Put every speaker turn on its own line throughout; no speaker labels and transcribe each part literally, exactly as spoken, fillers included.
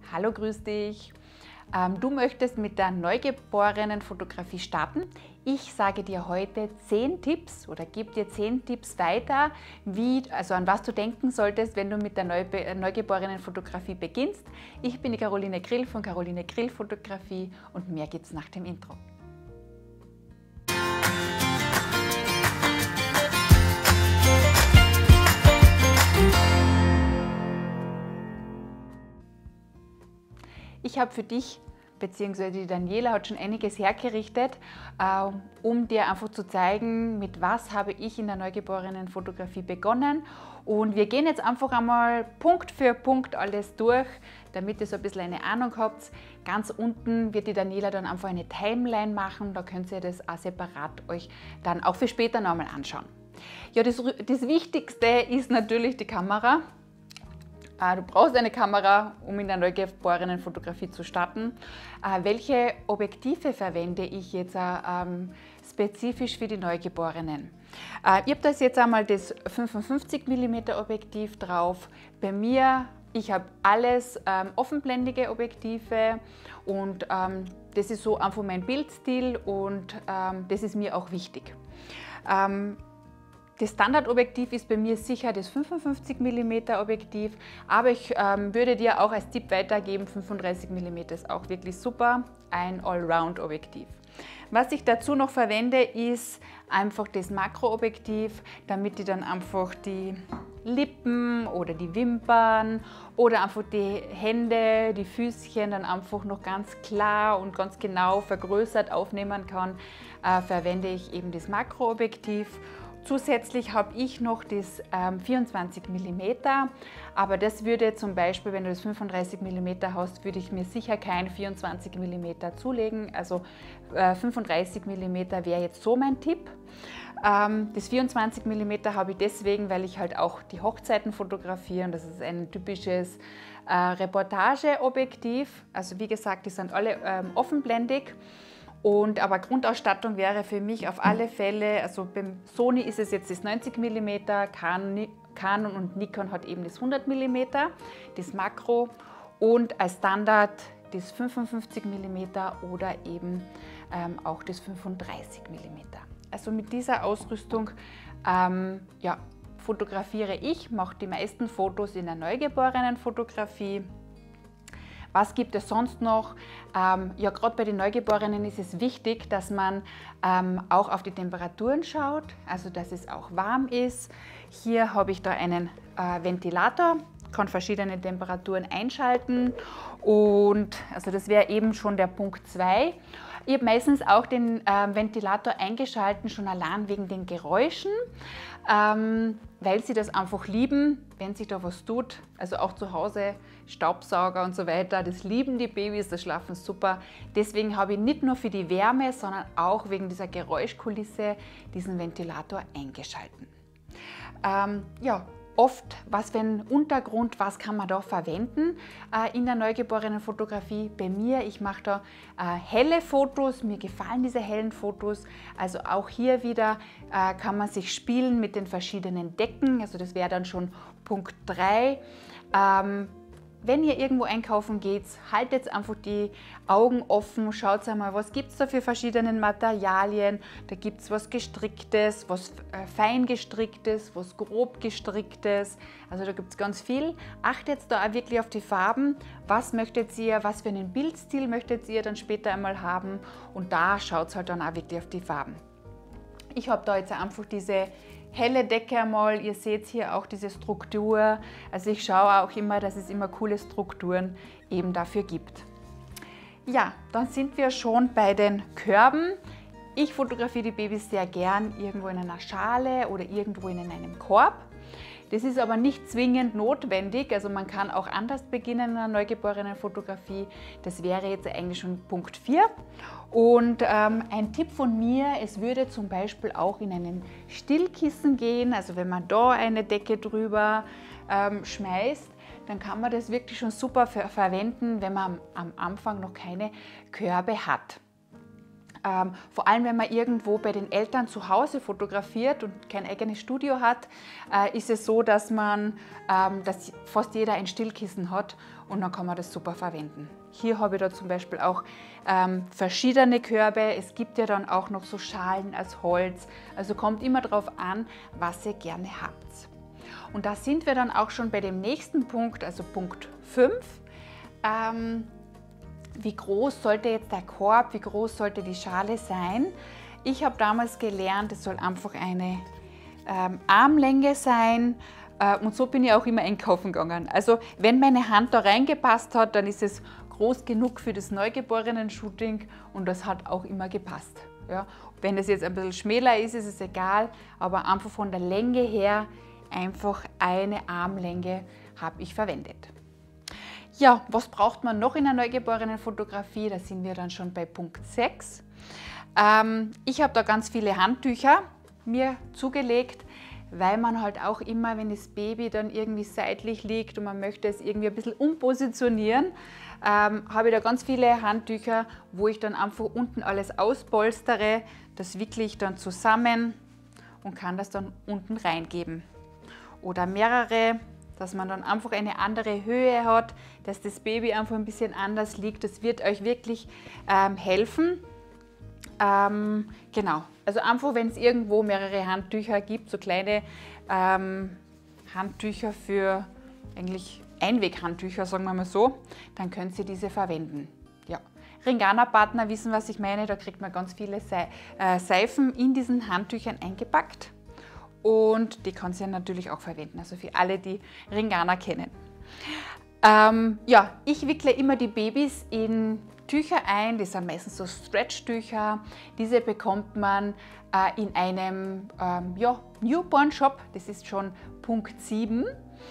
Hallo, grüß dich. Ähm, du möchtest mit der Neugeborenen-Fotografie starten. Ich sage dir heute zehn Tipps oder gebe dir zehn Tipps weiter, wie, also an was du denken solltest, wenn du mit der Neube Neugeborenen-Fotografie beginnst. Ich bin die Caroline Grill von Caroline Grill Fotografie und mehr gibt's nach dem Intro. Ich habe für dich, beziehungsweise die Daniela hat schon einiges hergerichtet, äh, um dir einfach zu zeigen, mit was habe ich in der Neugeborenen-Fotografie begonnen. Und wir gehen jetzt einfach einmal Punkt für Punkt alles durch, damit ihr so ein bisschen eine Ahnung habt. Ganz unten wird die Daniela dann einfach eine Timeline machen, da könnt ihr das auch separat euch dann auch für später nochmal anschauen. Ja, das, das Wichtigste ist natürlich die Kamera. Du brauchst eine Kamera, um in der Neugeborenen-Fotografie zu starten. Welche Objektive verwende ich jetzt ähm, spezifisch für die Neugeborenen? Ich habe das jetzt einmal das fünfundfünfzig Millimeter Objektiv drauf. Bei mir, ich habe alles ähm, offenblendige Objektive und ähm, das ist so einfach mein Bildstil und ähm, das ist mir auch wichtig. Ähm, Das Standardobjektiv ist bei mir sicher das fünfundfünfzig Millimeter Objektiv, aber ich ähm, würde dir auch als Tipp weitergeben, fünfunddreißig Millimeter ist auch wirklich super, ein Allround-Objektiv. Was ich dazu noch verwende, ist einfach das Makroobjektiv, damit ich dann einfach die Lippen oder die Wimpern oder einfach die Hände, die Füßchen dann einfach noch ganz klar und ganz genau vergrößert aufnehmen kann, äh, verwende ich eben das Makroobjektiv. Zusätzlich habe ich noch das ähm, vierundzwanzig Millimeter, aber das würde zum Beispiel, wenn du das fünfunddreißig Millimeter hast, würde ich mir sicher kein vierundzwanzig Millimeter zulegen. Also äh, fünfunddreißig Millimeter wäre jetzt so mein Tipp. Ähm, das vierundzwanzig Millimeter habe ich deswegen, weil ich halt auch die Hochzeiten fotografiere und das ist ein typisches äh, Reportageobjektiv. Also wie gesagt, die sind alle ähm, offenblendig. Und, aber Grundausstattung wäre für mich auf alle Fälle, also beim Sony ist es jetzt das neunzig Millimeter, Canon und Nikon hat eben das hundert Millimeter, das Makro und als Standard das fünfundfünfzig Millimeter oder eben ähm, auch das fünfunddreißig Millimeter. Also mit dieser Ausrüstung ähm, ja, fotografiere ich, mache die meisten Fotos in der Neugeborenen-Fotografie. Was gibt es sonst noch? Ähm, ja, gerade bei den Neugeborenen ist es wichtig, dass man ähm, auch auf die Temperaturen schaut, also dass es auch warm ist. Hier habe ich da einen äh, Ventilator, kann verschiedene Temperaturen einschalten und also das wäre eben schon der Punkt zwei. Ich habe meistens auch den äh, Ventilator eingeschalten, schon allein wegen den Geräuschen, ähm, weil sie das einfach lieben, wenn sich da was tut. Also auch zu Hause, Staubsauger und so weiter, das lieben die Babys, das schlafen super. Deswegen habe ich nicht nur für die Wärme, sondern auch wegen dieser Geräuschkulisse diesen Ventilator eingeschalten. Ähm, ja. Oft, was für ein Untergrund, was kann man da verwenden äh, in der Neugeborenen-Fotografie? Bei mir, ich mache da äh, helle Fotos, mir gefallen diese hellen Fotos. Also auch hier wieder äh, kann man sich spielen mit den verschiedenen Decken. Also das wäre dann schon Punkt drei. Ähm, Wenn ihr irgendwo einkaufen geht, haltet einfach die Augen offen, schaut einmal, was gibt es da für verschiedene Materialien. Da gibt es was Gestricktes, was äh, fein gestricktes, was grob gestricktes. Also da gibt es ganz viel. Achtet da auch wirklich auf die Farben. Was möchtet ihr, was für einen Bildstil möchtet ihr dann später einmal haben? Und da schaut halt dann auch wirklich auf die Farben. Ich habe da jetzt einfach diese helle Decke einmal, ihr seht hier auch diese Struktur, also ich schaue auch immer, dass es immer coole Strukturen eben dafür gibt. Ja, dann sind wir schon bei den Körben. Ich fotografiere die Babys sehr gern irgendwo in einer Schale oder irgendwo in einem Korb. Das ist aber nicht zwingend notwendig, also man kann auch anders beginnen in einer Neugeborenen-Fotografie. Das wäre jetzt eigentlich schon Punkt vier. Und ähm, ein Tipp von mir, es würde zum Beispiel auch in einen Stillkissen gehen, also wenn man da eine Decke drüber ähm, schmeißt, dann kann man das wirklich schon super ver verwenden, wenn man am Anfang noch keine Körbe hat. Ähm, vor allem, wenn man irgendwo bei den Eltern zu Hause fotografiert und kein eigenes Studio hat, äh, ist es so, dass man, ähm, dass fast jeder ein Stillkissen hat und dann kann man das super verwenden. Hier habe ich da zum Beispiel auch ähm, verschiedene Körbe. Es gibt ja dann auch noch so Schalen aus Holz. Also kommt immer darauf an, was ihr gerne habt. Und da sind wir dann auch schon bei dem nächsten Punkt, also Punkt fünf. Ähm, Wie groß sollte jetzt der Korb, wie groß sollte die Schale sein? Ich habe damals gelernt, es soll einfach eine ähm, Armlänge sein äh, und so bin ich auch immer einkaufen gegangen. Also wenn meine Hand da reingepasst hat, dann ist es groß genug für das Neugeborenen-Shooting und das hat auch immer gepasst. Ja? Wenn es jetzt ein bisschen schmäler ist, ist es egal, aber einfach von der Länge her einfach eine Armlänge habe ich verwendet. Ja, was braucht man noch in einer Neugeborenen-Fotografie? Da sind wir dann schon bei Punkt sechs. Ähm, ich habe da ganz viele Handtücher mir zugelegt, weil man halt auch immer, wenn das Baby dann irgendwie seitlich liegt und man möchte es irgendwie ein bisschen umpositionieren, ähm, habe ich da ganz viele Handtücher, wo ich dann einfach unten alles auspolstere. Das wickle ich dann zusammen und kann das dann unten reingeben. Oder mehrere, dass man dann einfach eine andere Höhe hat, dass das Baby einfach ein bisschen anders liegt. Das wird euch wirklich ähm, helfen. Ähm, genau, also einfach, wenn es irgendwo mehrere Handtücher gibt, so kleine ähm, Handtücher für eigentlich Einweghandtücher, sagen wir mal so, dann könnt ihr diese verwenden. Ja. Ringana-Partner wissen, was ich meine, da kriegt man ganz viele Se äh, Seifen in diesen Handtüchern eingepackt. Und die kannst du ja natürlich auch verwenden, also für alle, die Ringana kennen. Ähm, ja, ich wickle immer die Babys in Tücher ein, das sind meistens so Stretch-Tücher. Diese bekommt man äh, in einem ähm, ja, Newborn-Shop, das ist schon Punkt sieben.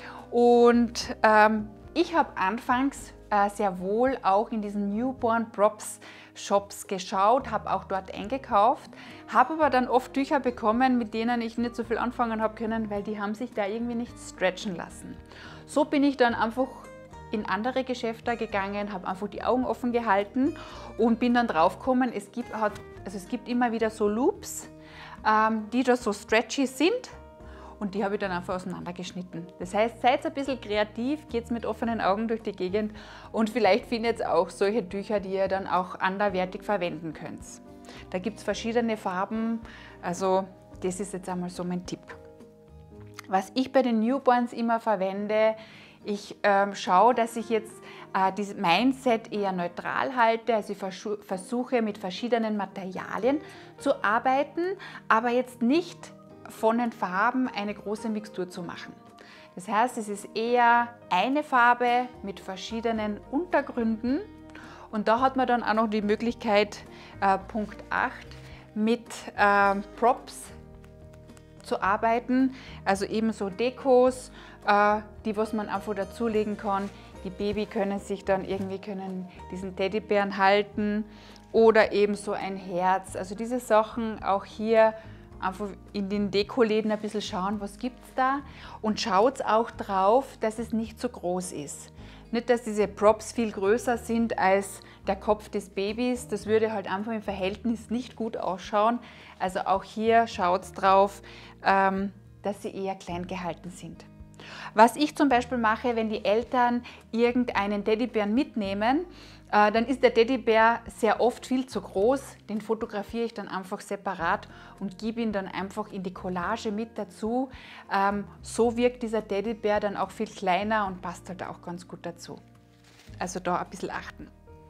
Und ähm, ich habe anfangs äh, sehr wohl auch in diesen Newborn-Props Shops geschaut, habe auch dort eingekauft, habe aber dann oft Tücher bekommen, mit denen ich nicht so viel anfangen habe können, weil die haben sich da irgendwie nicht stretchen lassen. So bin ich dann einfach in andere Geschäfte gegangen, habe einfach die Augen offen gehalten und bin dann drauf gekommen, es gibt, also es gibt immer wieder so Loops, ähm, die da so stretchy sind. Und die habe ich dann einfach auseinandergeschnitten. Das heißt, seid ein bisschen kreativ, geht mit offenen Augen durch die Gegend und vielleicht findet ihr auch solche Tücher, die ihr dann auch anderweitig verwenden könnt. Da gibt es verschiedene Farben, also das ist jetzt einmal so mein Tipp. Was ich bei den Newborns immer verwende, ich ähm, schaue, dass ich jetzt äh, dieses Mindset eher neutral halte, also ich versuche mit verschiedenen Materialien zu arbeiten, aber jetzt nicht von den Farben eine große Mixtur zu machen. Das heißt, es ist eher eine Farbe mit verschiedenen Untergründen und da hat man dann auch noch die Möglichkeit, äh, Punkt acht mit äh, Props zu arbeiten, also eben so Dekos, äh, die was man einfach dazulegen kann. Die Baby können sich dann irgendwie können diesen Teddybären halten oder eben so ein Herz. Also diese Sachen auch hier einfach in den Dekoläden ein bisschen schauen, was gibt es da und schaut auch drauf, dass es nicht zu groß ist. Nicht, dass diese Props viel größer sind als der Kopf des Babys, das würde halt einfach im Verhältnis nicht gut ausschauen. Also auch hier schaut drauf, ähm, dass sie eher klein gehalten sind. Was ich zum Beispiel mache, wenn die Eltern irgendeinen Teddybären mitnehmen, äh, dann ist der Teddybär sehr oft viel zu groß. Den fotografiere ich dann einfach separat und gebe ihn dann einfach in die Collage mit dazu. Ähm, so wirkt dieser Teddybär dann auch viel kleiner und passt halt auch ganz gut dazu. Also da ein bisschen achten.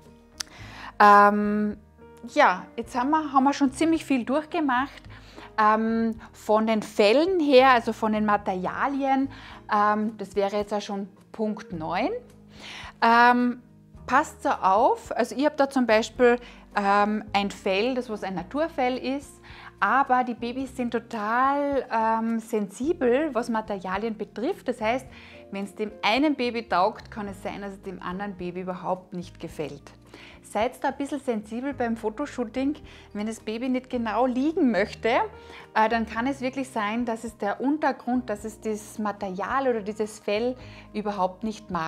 Ähm, ja, jetzt haben wir, haben wir schon ziemlich viel durchgemacht. Ähm, von den Fellen her, also von den Materialien, ähm, das wäre jetzt auch schon Punkt neun. Ähm, passt so auf, also ich habe da zum Beispiel ähm, ein Fell, das was ein Naturfell ist, aber die Babys sind total ähm, sensibel, was Materialien betrifft. Das heißt, wenn es dem einen Baby taugt, kann es sein, dass es dem anderen Baby überhaupt nicht gefällt. Seid da ein bisschen sensibel beim Fotoshooting. Wenn das Baby nicht genau liegen möchte, äh, dann kann es wirklich sein, dass es der Untergrund, dass es das Material oder dieses Fell überhaupt nicht mag.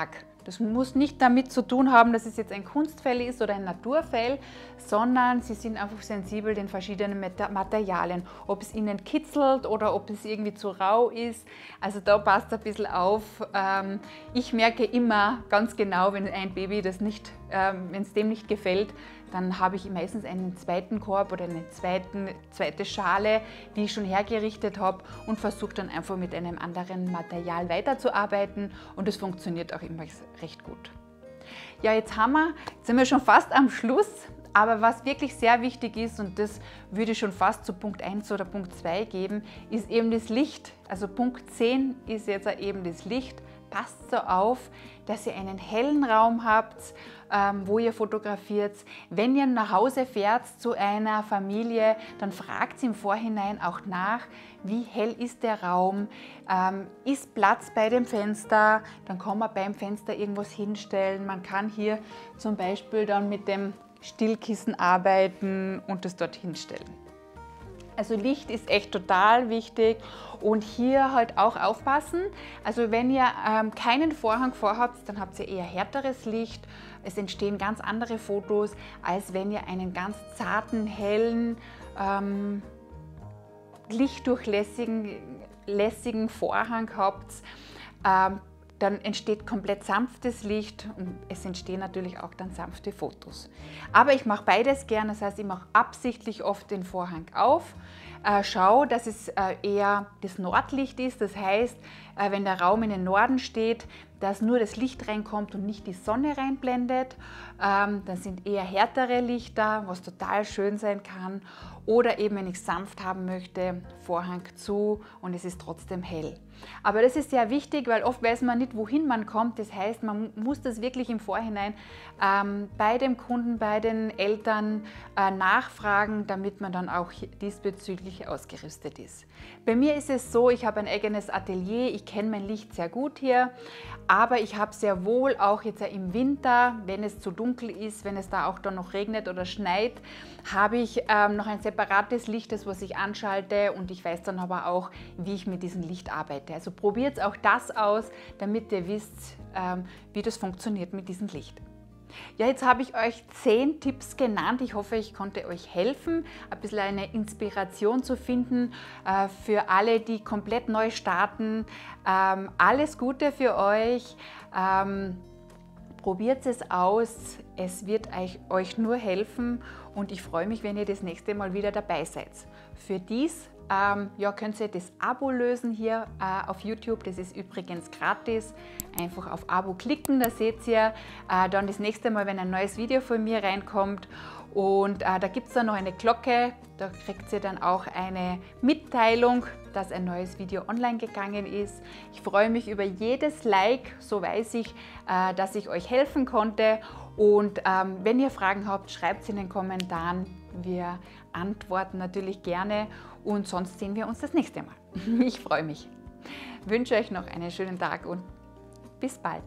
Das muss nicht damit zu tun haben, dass es jetzt ein Kunstfell ist oder ein Naturfell, sondern sie sind einfach sensibel den verschiedenen Materialien. Ob es ihnen kitzelt oder ob es irgendwie zu rau ist. Also da passt ein bisschen auf. Ich merke immer ganz genau, wenn ein Baby das nicht, wenn es dem nicht gefällt, dann habe ich meistens einen zweiten Korb oder eine zweiten, zweite Schale, die ich schon hergerichtet habe und versuche dann einfach mit einem anderen Material weiterzuarbeiten und es funktioniert auch immer recht gut. Ja, jetzt haben wir, jetzt sind wir schon fast am Schluss, aber was wirklich sehr wichtig ist, und das würde ich schon fast zu Punkt eins oder Punkt zwei geben, ist eben das Licht. Also Punkt zehn ist jetzt eben das Licht. Passt so auf, dass ihr einen hellen Raum habt, ähm, wo ihr fotografiert. Wenn ihr nach Hause fährt zu einer Familie, dann fragt im Vorhinein auch nach, wie hell ist der Raum, ähm, ist Platz bei dem Fenster, dann kann man beim Fenster irgendwas hinstellen. Man kann hier zum Beispiel dann mit dem Stillkissen arbeiten und das dort hinstellen. Also Licht ist echt total wichtig und hier halt auch aufpassen. Also wenn ihr ähm, keinen Vorhang vorhabt, dann habt ihr eher härteres Licht. Es entstehen ganz andere Fotos, als wenn ihr einen ganz zarten, hellen, ähm, lichtdurchlässigen lässigen Vorhang habt. Ähm, dann entsteht komplett sanftes Licht und es entstehen natürlich auch dann sanfte Fotos. Aber ich mache beides gern, das heißt, ich mache absichtlich oft den Vorhang auf, äh, schaue, dass es äh, eher das Nordlicht ist, das heißt, äh, wenn der Raum in den Norden steht, dass nur das Licht reinkommt und nicht die Sonne reinblendet. Ähm, dann sind eher härtere Lichter, was total schön sein kann. Oder eben, wenn ich sanft haben möchte, Vorhang zu und es ist trotzdem hell. Aber das ist sehr wichtig, weil oft weiß man nicht, wohin man kommt. Das heißt, man muss das wirklich im Vorhinein ähm, bei dem Kunden, bei den Eltern äh, nachfragen, damit man dann auch diesbezüglich ausgerüstet ist. Bei mir ist es so, ich habe ein eigenes Atelier, ich kenne mein Licht sehr gut hier, aber ich habe sehr wohl auch jetzt im Winter, wenn es zu dunkel ist, wenn es da auch dann noch regnet oder schneit, habe ich ähm, noch ein separates Licht, das was ich anschalte und ich weiß dann aber auch, wie ich mit diesem Licht arbeite. Also probiert auch das aus, damit ihr wisst, ähm, wie das funktioniert mit diesem Licht. Ja, jetzt habe ich euch zehn Tipps genannt. Ich hoffe, ich konnte euch helfen, ein bisschen eine Inspiration zu finden äh, für alle, die komplett neu starten. Ähm, alles Gute für euch. Ähm, probiert es aus. Es wird euch, euch nur helfen und ich freue mich, wenn ihr das nächste Mal wieder dabei seid. Für dies Ähm, ja, könnt ihr das Abo lösen hier äh, auf YouTube, das ist übrigens gratis. Einfach auf Abo klicken, da seht ihr äh, dann das nächste Mal, wenn ein neues Video von mir reinkommt. Und äh, da gibt es dann noch eine Glocke, da kriegt ihr dann auch eine Mitteilung, dass ein neues Video online gegangen ist. Ich freue mich über jedes Like, so weiß ich, äh, dass ich euch helfen konnte. Und ähm, wenn ihr Fragen habt, schreibt es in den Kommentaren. Wir antworten natürlich gerne und sonst sehen wir uns das nächste Mal. Ich freue mich. Ich wünsche euch noch einen schönen Tag und bis bald.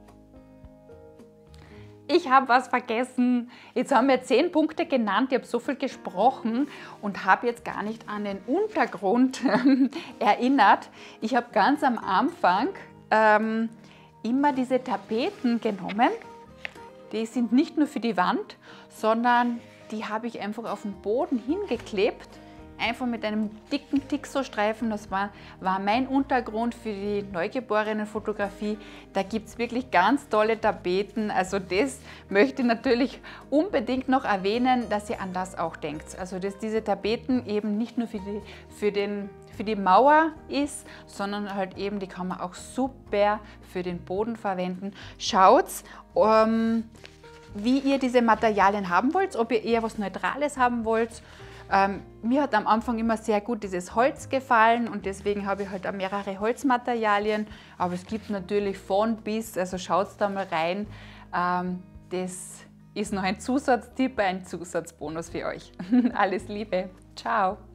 Ich habe was vergessen. Jetzt haben wir zehn Punkte genannt. Ich habe so viel gesprochen und habe jetzt gar nicht an den Untergrund erinnert. Ich habe ganz am Anfang ähm, immer diese Tapeten genommen. Die sind nicht nur für die Wand, sondern die habe ich einfach auf den Boden hingeklebt. Einfach mit einem dicken Tixo-Streifen, das war, war mein Untergrund für die Neugeborenen-Fotografie. Da gibt es wirklich ganz tolle Tapeten. Also das möchte ich natürlich unbedingt noch erwähnen, dass ihr an das auch denkt. Also dass diese Tapeten eben nicht nur für die, für den, für die Mauer ist, sondern halt eben, die kann man auch super für den Boden verwenden. Schaut, ähm, wie ihr diese Materialien haben wollt, ob ihr eher was Neutrales haben wollt. Ähm, mir hat am Anfang immer sehr gut dieses Holz gefallen und deswegen habe ich halt auch mehrere Holzmaterialien. Aber es gibt natürlich von bis, also schaut da mal rein. Ähm, das ist noch ein Zusatztipp, ein Zusatzbonus für euch. Alles Liebe, ciao!